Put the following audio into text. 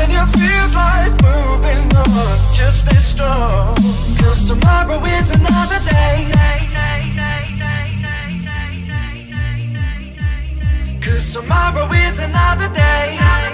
when you feel like moving on, just stay strong, 'cause tomorrow is another day. 'Cause tomorrow is another day.